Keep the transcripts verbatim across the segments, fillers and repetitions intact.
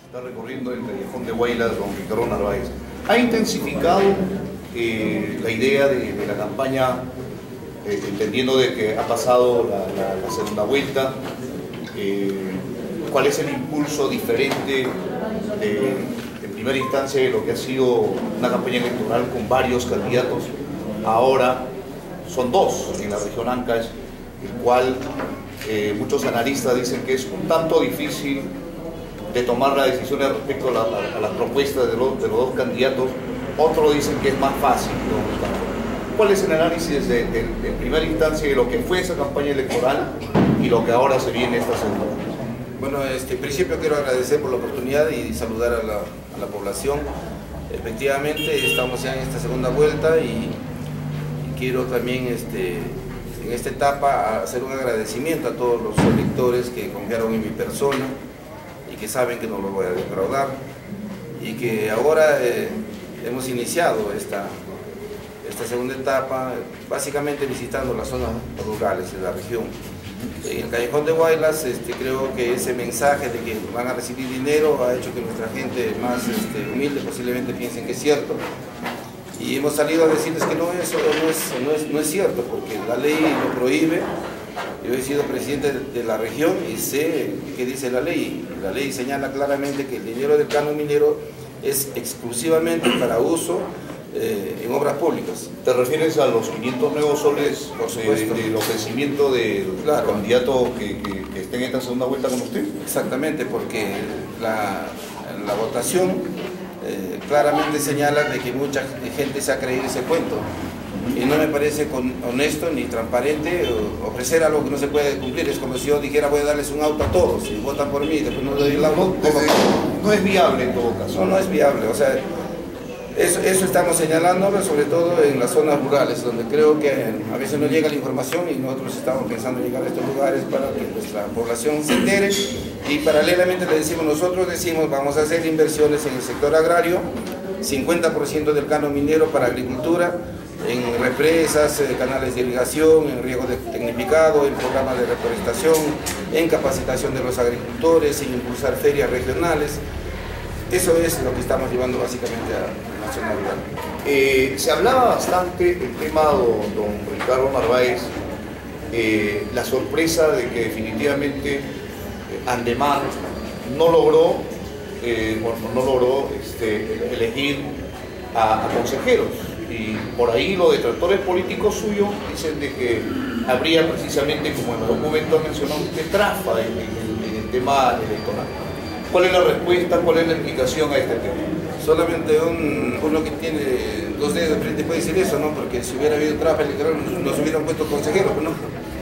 Está recorriendo el callejón de Huaylas, don Ricardo Narváez. ¿Ha intensificado eh, la idea de, de la campaña, eh, entendiendo de que ha pasado la, la, la segunda vuelta? Eh, ¿Cuál es el impulso diferente de, en primera instancia, de lo que ha sido una campaña electoral con varios candidatos? Ahora son dos en la región Ancash, el cual eh, muchos analistas dicen que es un tanto difícil de tomar las decisiones respecto a, la, a, a las propuestas de los, de los dos candidatos. Otros dicen que es más fácil, ¿no? ¿Cuál es el análisis de, de, de primera instancia de lo que fue esa campaña electoral y lo que ahora se viene esta segunda? Bueno, este, en principio quiero agradecer por la oportunidad y saludar a la, a la población. Efectivamente estamos ya en esta segunda vuelta y, y quiero también este, en esta etapa hacer un agradecimiento a todos los electores que confiaron en mi persona y que saben que no los voy a defraudar, y que ahora eh, hemos iniciado esta, esta segunda etapa básicamente visitando las zonas rurales de la región. En el callejón de Huaylas este, creo que ese mensaje de que van a recibir dinero ha hecho que nuestra gente más este, humilde posiblemente piensen que es cierto, y hemos salido a decirles que no, eso no es, no es, no es cierto, porque la ley lo prohíbe. Yo he sido presidente de la región y sé qué dice la ley. La ley señala claramente que el dinero del canon minero es exclusivamente para uso eh, en obras públicas. ¿Te refieres a los quinientos nuevos soles Por supuesto. de, del ofrecimiento del Claro. candidato que, que, que esté en esta segunda vuelta con usted? Exactamente, porque la, la votación eh, claramente señala de que mucha gente se ha creído ese cuento. Y no me parece con, honesto ni transparente ofrecer algo que no se puede cumplir. Es como si yo dijera voy a darles un auto a todos y votan por mí y después no le doy el auto. No, desde, no es viable en todo caso. No, no es viable. O sea, eso, eso estamos señalándolo, sobre todo en las zonas rurales, donde creo que a veces no llega la información y nosotros estamos pensando en llegar a estos lugares para que nuestra población se entere, y paralelamente le decimos, nosotros decimos vamos a hacer inversiones en el sector agrario, cincuenta por ciento del canon minero para agricultura, en represas, eh, canales de irrigación, en riego de tecnificado, en programas de reforestación, en capacitación de los agricultores, en impulsar ferias regionales. Eso es lo que estamos llevando básicamente a la zona rural. Eh, se hablaba bastante el tema, don, don Ricardo Narváez, eh, la sorpresa de que definitivamente eh, Andemar no logró, eh, bueno, no logró este, elegir a, a consejeros. Y por ahí los detractores políticos suyos dicen de que habría precisamente, como en algún momento ha mencionado usted, trafa en, en, en el tema electoral. ¿Cuál es la respuesta, cuál es la explicación a este tema? Solamente un, uno que tiene dos dedos de frente puede decir eso, ¿no? Porque si hubiera habido trafa electoral nos hubieran puesto consejeros, ¿no?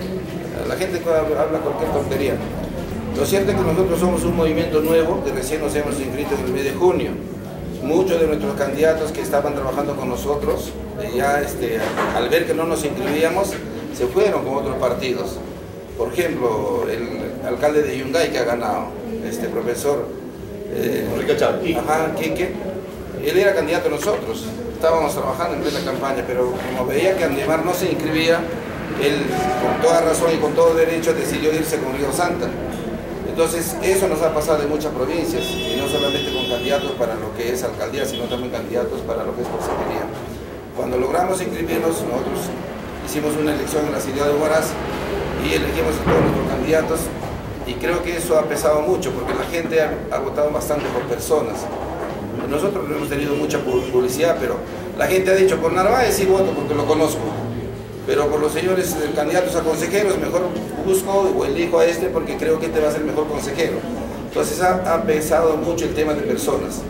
La gente habla cualquier tontería. Lo cierto es que nosotros somos un movimiento nuevo que recién nos hemos inscrito en el mes de junio. Muchos de nuestros candidatos que estaban trabajando con nosotros, ya este, al ver que no nos inscribíamos, se fueron con otros partidos. Por ejemplo, el alcalde de Yungay que ha ganado, este profesor eh, Enrique Chávez. Ajá, Quique, él era candidato a nosotros, estábamos trabajando en plena campaña, pero como veía que Andemar no se inscribía, él con toda razón y con todo derecho decidió irse con Río Santa. Entonces, eso nos ha pasado en muchas provincias, y no solamente con candidatos para lo que es alcaldía, sino también candidatos para lo que es consejería. Cuando logramos inscribirnos, nosotros hicimos una elección en la ciudad de Huaraz y elegimos a todos nuestros candidatos, y creo que eso ha pesado mucho, porque la gente ha, ha votado bastante por personas. Nosotros no hemos tenido mucha publicidad, pero la gente ha dicho, por Narváez sí voto porque lo conozco. Pero por los señores candidatos a consejeros, mejor busco o elijo a este porque creo que este va a ser el mejor consejero. Entonces ha, ha pesado mucho el tema de personas.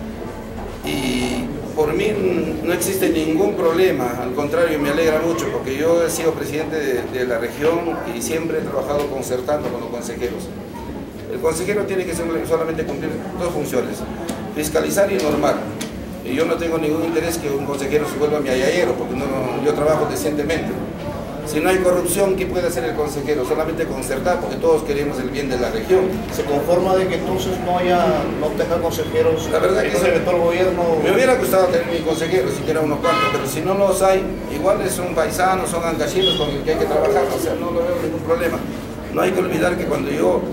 Y por mí no existe ningún problema, al contrario, me alegra mucho porque yo he sido presidente de, de la región y siempre he trabajado concertando con los consejeros. El consejero tiene que solamente cumplir dos funciones, fiscalizar y normar. Y yo no tengo ningún interés que un consejero se vuelva mi ayayero, porque no, yo trabajo decentemente. Si no hay corrupción, ¿qué puede hacer el consejero? Solamente concertar, porque todos queremos el bien de la región. ¿Se conforma de que entonces no haya, no tenga consejeros? La verdad que no se vetó el gobierno. Me hubiera gustado tener mi consejero, siquiera unos cuantos, pero si no los hay, igual son paisanos, son ancachinos con los que hay que trabajar, o sea, no lo veo ningún problema. No hay que olvidar que cuando yo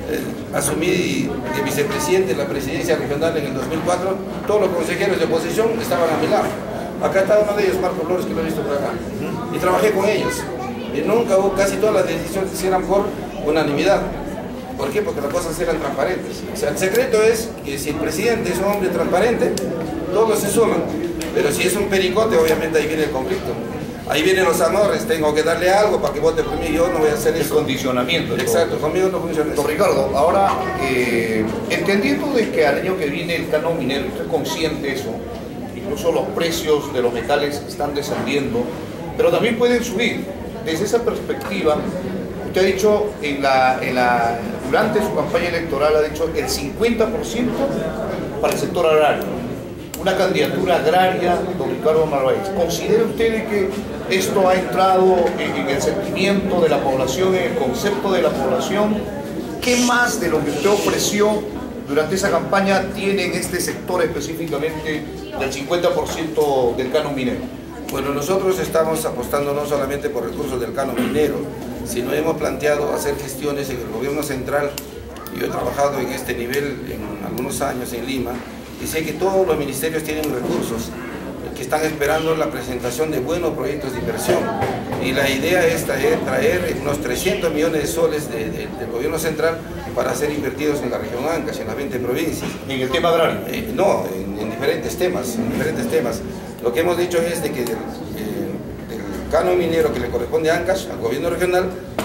eh, asumí de vicepresidente la presidencia regional en el dos mil cuatro, todos los consejeros de oposición estaban a mi lado. Acá está uno de ellos, Marco Flores, que lo he visto por acá. Y trabajé con ellos. Y nunca hubo, casi todas las decisiones eran por unanimidad. ¿Por qué? Porque las cosas eran transparentes. O sea, el secreto es que si el presidente es un hombre transparente, todos se suman. Pero si es un pericote, obviamente ahí viene el conflicto. Ahí vienen los amores, tengo que darle algo para que vote por mí, yo no voy a hacer eso. El condicionamiento. Exacto, todo. Conmigo no funciona eso. Don Ricardo, ahora, eh, entendiendo de que al año que viene el canon minero, usted es consciente de eso, incluso los precios de los metales están descendiendo, pero también pueden subir. Desde esa perspectiva, usted ha dicho, en la, en la, durante su campaña electoral, ha dicho el cincuenta por ciento para el sector agrario. Una candidatura agraria, don Ricardo Narváez. ¿Considera usted que esto ha entrado en, en el sentimiento de la población, en el concepto de la población? ¿Qué más de lo que usted ofreció durante esa campaña tiene en este sector específicamente del cincuenta por ciento del canon minero? Bueno, nosotros estamos apostando no solamente por recursos del canon minero, sino hemos planteado hacer gestiones en el gobierno central. Yo he trabajado en este nivel en algunos años en Lima y sé que todos los ministerios tienen recursos que están esperando la presentación de buenos proyectos de inversión. Y la idea es traer, traer unos trescientos millones de soles de, de, del gobierno central para ser invertidos en la región Ancash, en las veinte provincias. ¿En el tema agrario? Eh, no, en, en diferentes temas, en diferentes temas. Lo que hemos dicho es de que del, eh, del canon minero que le corresponde a Ancash, al gobierno regional,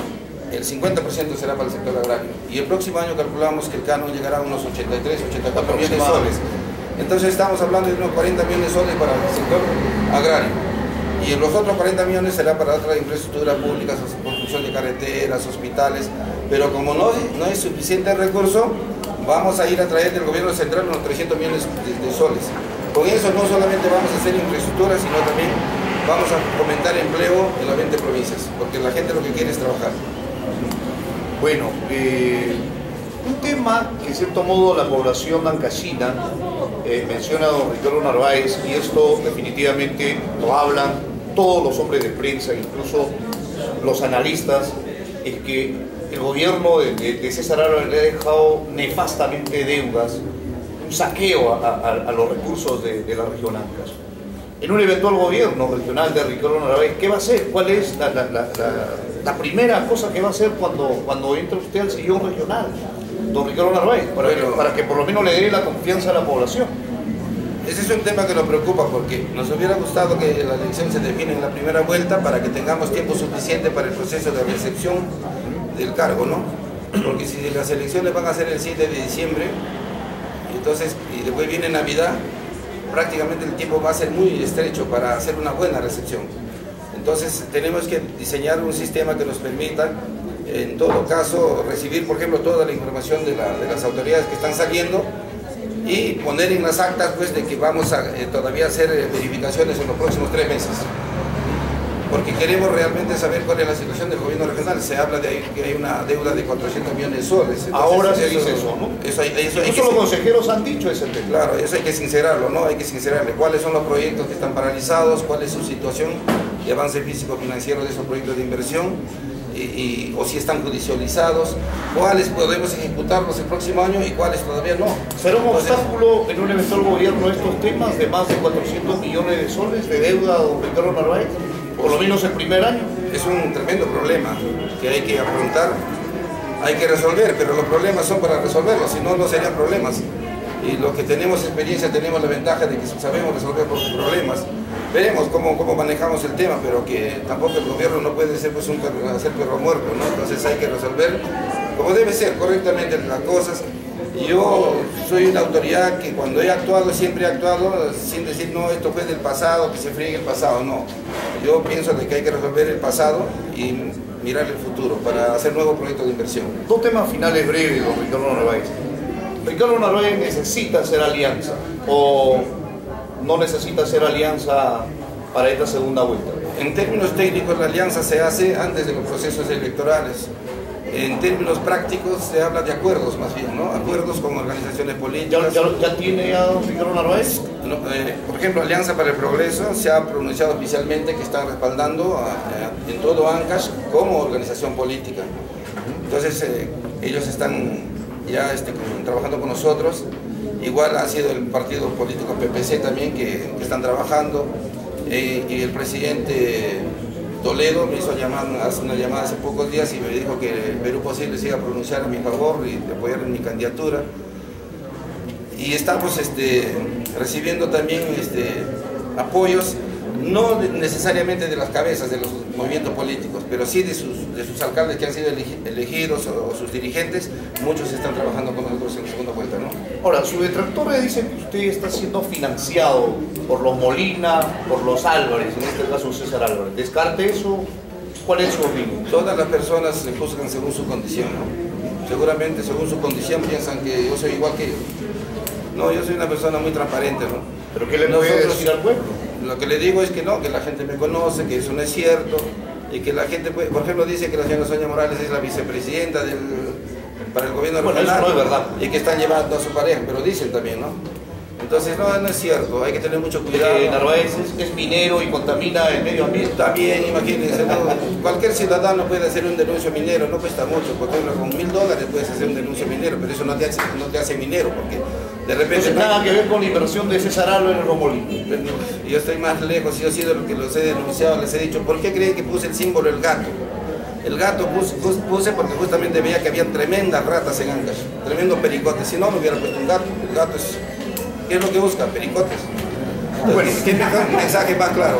el cincuenta por ciento será para el sector agrario. Y el próximo año calculamos que el canon llegará a unos ochenta y tres, ochenta y cuatro millones de soles. Entonces estamos hablando de unos cuarenta millones de soles para el sector agrario. Y los otros cuarenta millones será para otras infraestructuras públicas, construcción de carreteras, hospitales. Pero como no, no es suficiente recurso, vamos a ir a traer del gobierno central unos trescientos millones de, de soles. Con eso no solamente vamos a hacer infraestructura, sino también vamos a fomentar empleo en las veinte provincias, porque la gente lo que quiere es trabajar. Bueno, eh, un tema que en cierto modo la población ancashina eh, menciona a don Ricardo Narváez, y esto definitivamente lo hablan todos los hombres de prensa, incluso los analistas, es que el gobierno de, de, de César Álvarez le ha dejado nefastamente deudas, un saqueo a, a, a los recursos de, de la región Ancash. En un eventual gobierno regional de Ricardo Narváez, ¿qué va a hacer? ¿Cuál es la, la, la, la, la primera cosa que va a hacer cuando, cuando entre usted al sillón regional, don Ricardo Narváez, para, bueno, que, para que por lo menos le dé la confianza a la población? Ese es un tema que nos preocupa porque nos hubiera gustado que la elección se define en la primera vuelta para que tengamos tiempo suficiente para el proceso de recepción del cargo, ¿no? Porque si las elecciones van a ser el siete de diciembre, entonces, y después viene Navidad, prácticamente el tiempo va a ser muy estrecho para hacer una buena recepción. Entonces tenemos que diseñar un sistema que nos permita, en todo caso, recibir, por ejemplo, toda la información de, la, de las autoridades que están saliendo y poner en las actas pues, de que vamos a eh, todavía hacer eh, verificaciones en los próximos tres meses. Porque queremos realmente saber cuál es la situación del gobierno regional. Se habla de que hay una deuda de cuatrocientos millones de soles. Entonces, ahora se dice eso, ¿no? Eso hay, eso hay que los consejeros han dicho ese tema. Claro, eso hay que sincerarlo, ¿no? Hay que sincerarle cuáles son los proyectos que están paralizados, cuál es su situación de avance físico-financiero de esos proyectos de inversión, y, y, o si están judicializados, cuáles podemos ejecutarlos el próximo año y cuáles todavía no. ¿Será un Entonces, obstáculo en un eventual gobierno estos temas de más de cuatrocientos millones de soles de deuda, don Ricardo Narváez? Por lo menos el primer año. Es un tremendo problema que hay que afrontar, hay que resolver, pero los problemas son para resolverlos, si no, no serían problemas. Y los que tenemos experiencia tenemos la ventaja de que sabemos resolver los problemas. Veremos cómo, cómo manejamos el tema, pero que tampoco el gobierno no puede ser pues, un hacer perro muerto, ¿no? Entonces hay que resolver como debe ser correctamente las cosas. Y yo soy una autoridad que cuando he actuado, siempre he actuado sin decir, no, esto fue del pasado, que se friegue el pasado, no. Yo pienso de que hay que resolver el pasado y mirar el futuro para hacer nuevos proyectos de inversión. Dos temas finales breves, don Ricardo Narváez. ¿Ricardo Narváez necesita hacer alianza o no necesita hacer alianza para esta segunda vuelta? En términos técnicos, la alianza se hace antes de los procesos electorales. En términos prácticos se habla de acuerdos más bien, ¿no? Acuerdos con organizaciones políticas. ¿Ya, ya, ya tiene a don Ricardo Narváez? No, eh, por ejemplo, Alianza para el Progreso se ha pronunciado oficialmente que están respaldando a, a, en todo Ancash como organización política. Entonces eh, ellos están ya este, con, trabajando con nosotros. Igual ha sido el partido político P P C también que, que están trabajando. Eh, y el presidente Toledo me hizo llamar, hace una llamada hace pocos días y me dijo que Perú Posible se iba a pronunciar a mi favor y de apoyar en mi candidatura. Y estamos este, recibiendo también este, apoyos, no de, necesariamente de las cabezas de los movimientos políticos, pero sí de sus, de sus alcaldes que han sido elegidos o, o sus dirigentes. Muchos están trabajando con nosotros en segunda vuelta, ¿no? Ahora, sus detractores dicen que usted está siendo financiado por los Molina, por los Álvarez, en este caso César Álvarez. ¿Descarte eso? ¿Cuál es su opinión? Todas las personas se juzgan según su condición, ¿no? Seguramente según su condición piensan que yo soy igual que ellos. No, yo soy una persona muy transparente, ¿no? ¿Pero qué le puede decir al pueblo? Lo que le digo es que no, que la gente me conoce, que eso no es cierto, y que la gente, puede, por ejemplo, dice que la señora Sonia Morales es la vicepresidenta del, para el gobierno bueno, regional, eso no es verdad. Y que están llevando a su pareja, pero dicen también, ¿no? Entonces, no, no es cierto, hay que tener mucho cuidado. Eh, Narváez es, es minero y contamina el medio ambiente. También, imagínense, ¿no? Cualquier ciudadano puede hacer un denuncio minero, no cuesta mucho, por ejemplo, con mil dólares puedes hacer un denuncio minero, pero eso no te hace, no te hace minero, porque de repente... No tiene nada que ver con la inversión de César Álvarez en los Molinos. Yo estoy más lejos, yo he sido lo que los he denunciado, les he dicho, ¿por qué creen que puse el símbolo del gato? El gato puse, puse porque justamente veía que había tremendas ratas en Ancash, tremendos pericotes, si no, no hubiera puesto un gato. El gato es... ¿Qué es lo que busca? Pericotes. Entonces, bueno, ¿qué mensaje más claro?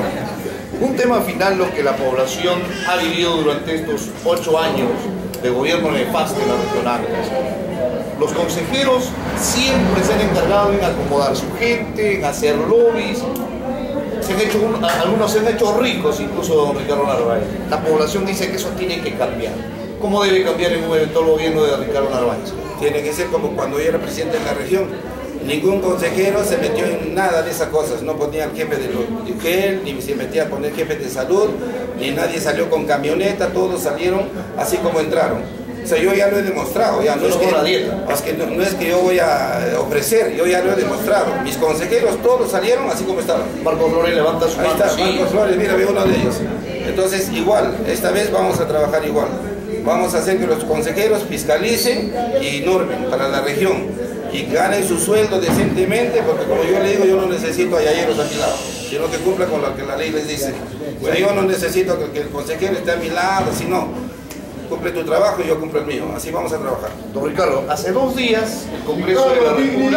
Un tema final, lo que la población ha vivido durante estos ocho años de gobierno nefasto en la región Ancash. Los consejeros siempre se han encargado en acomodar su gente, en hacer lobbies. Se han hecho un, algunos se han hecho ricos, incluso don Ricardo Narváez. La población dice que eso tiene que cambiar. ¿Cómo debe cambiar en un eventual gobierno de Ricardo Narváez? Tiene que ser como cuando yo era presidente de la región. Ningún consejero se metió en nada de esas cosas, no ponía al jefe de gel, ni se metía a poner jefe de salud, ni nadie salió con camioneta, todos salieron así como entraron. O sea, yo ya lo he demostrado, ya no es que, es que no, no es que yo voy a ofrecer, yo ya lo he demostrado. Mis consejeros todos salieron así como estaban. Marcos Flores levanta su mano. Ahí está, sí. Marcos Flores, mira, ve uno de ellos. Entonces, igual, esta vez vamos a trabajar igual. Vamos a hacer que los consejeros fiscalicen y normen para la región y ganen su sueldo decentemente, porque como yo le digo, yo no necesito a yayeros a mi lado, sino que cumpla con lo que la ley les dice. O sea, yo no necesito que el consejero esté a mi lado, sino cumple tu trabajo y yo cumplo el mío. Así vamos a trabajar. Don Ricardo, hace dos días el Congreso de la República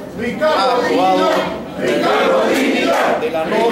ha aprobado de la no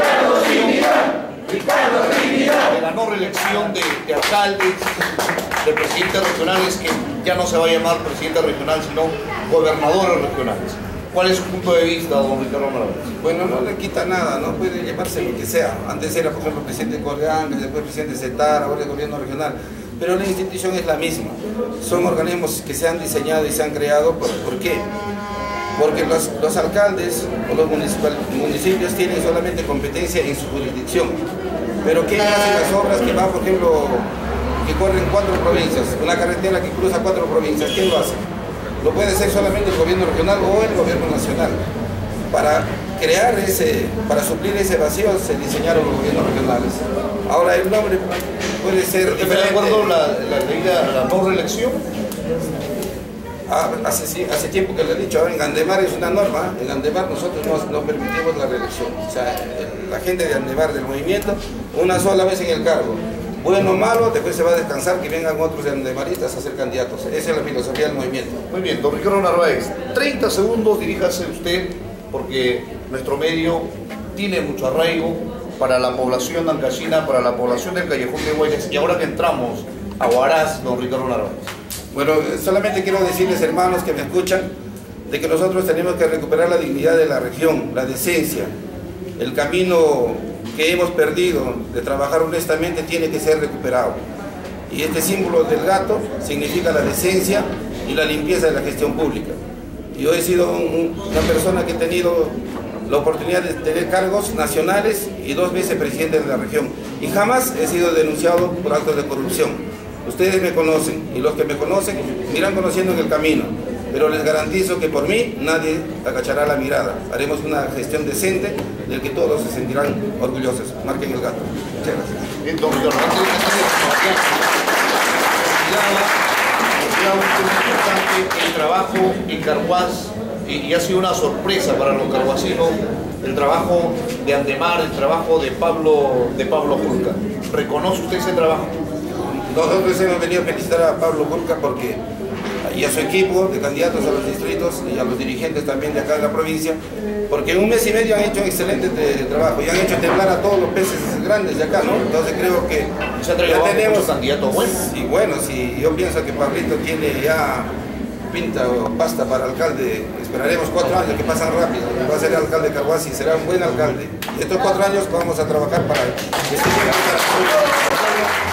de la no reelección de, de alcaldes, de presidentes regionales, que ya no se va a llamar presidente regional, sino gobernadores regionales. ¿Cuál es su punto de vista, don Ricardo Narváez? Bueno, no le quita nada, no puede llamarse lo que sea. Antes era, por ejemplo, presidente de Correanca, después presidente de CETAR, ahora el gobierno regional. Pero la institución es la misma. Son organismos que se han diseñado y se han creado. ¿Por, ¿por qué? Porque los, los alcaldes o los municipios tienen solamente competencia en su jurisdicción. Pero ¿quién hace las obras que van, por ejemplo, que corren cuatro provincias? Una carretera que cruza cuatro provincias, ¿quién lo hace? Lo puede hacer solamente el gobierno regional o el gobierno nacional. Para crear ese, para suplir ese vacío se diseñaron los gobiernos regionales. Ahora el nombre puede ser... ¿Está de acuerdo la, la ley de la no reelección? Ah, hace, sí, hace tiempo que le he dicho, ahora en Andemar es una norma, en Andemar nosotros no, no permitimos la reelección. O sea, el, la gente de Andemar del movimiento, una sola vez en el cargo. Bueno o malo, después se va a descansar, que vengan otros andemaristas a ser candidatos. Esa es la filosofía del movimiento. Muy bien, don Ricardo Narváez, treinta segundos, diríjase usted, porque nuestro medio tiene mucho arraigo para la población ancashina, para la población del Callejón de Guayas, y ahora que entramos a Huaraz, don Ricardo Narváez. Bueno, solamente quiero decirles, hermanos que me escuchan, de que nosotros tenemos que recuperar la dignidad de la región, la decencia. El camino que hemos perdido de trabajar honestamente tiene que ser recuperado. Y este símbolo del gato significa la decencia y la limpieza de la gestión pública. Yo he sido un, una persona que he tenido la oportunidad de tener cargos nacionales y dos veces presidente de la región. Y jamás he sido denunciado por actos de corrupción. Ustedes me conocen y los que me conocen me irán conociendo en el camino. Pero les garantizo que por mí nadie agachará la mirada. Haremos una gestión decente del que todos se sentirán orgullosos. Marquen el gato. Muchas gracias. Entonces, era un tema importante el trabajo en Carhuaz, y, y ha sido una sorpresa para los carhuacinos, el trabajo de Andemar, el trabajo de Pablo, de Pablo Julca. ¿Reconoce usted ese trabajo? Nosotros hemos venido a felicitar a Pablo Julca porque, y a su equipo de candidatos a los distritos y a los dirigentes también de acá de la provincia, porque en un mes y medio han hecho un excelente trabajo y han hecho temblar a todos los peces grandes de acá, ¿no? Entonces creo que Se ya tenemos candidatos buenos. Y bueno, si yo pienso que Pablito tiene ya pinta o pasta para alcalde, esperaremos cuatro años que pasan rápido, va a ser alcalde de Carhuaz y será un buen alcalde. Y estos cuatro años vamos a trabajar para que esté bien.